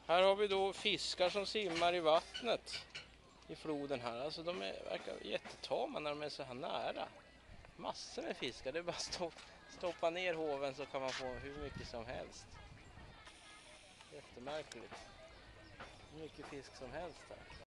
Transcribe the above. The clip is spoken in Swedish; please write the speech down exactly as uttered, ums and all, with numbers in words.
Här har vi då fiskar som simmar i vattnet i floden här. Alltså de är, verkar jättetama när de är så här nära. Massor med fiskar. Det är bara att stoppa, stoppa ner hoven så kan man få hur mycket som helst. Jättemärkligt. Hur mycket fisk som helst här.